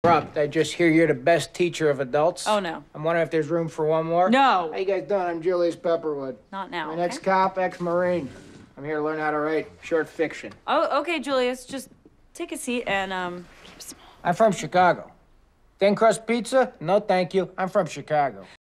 I just hear you're the best teacher of adults. Oh, no. I'm wondering if there's room for one more. No. How you guys doing? I'm Julius Pepperwood. Not now, I'm an okay? ex-cop, ex-Marine. I'm here to learn how to write short fiction. Oh, okay, Julius. Just take a seat and, keep small. I'm from Chicago. Thin crust pizza? No, thank you. I'm from Chicago.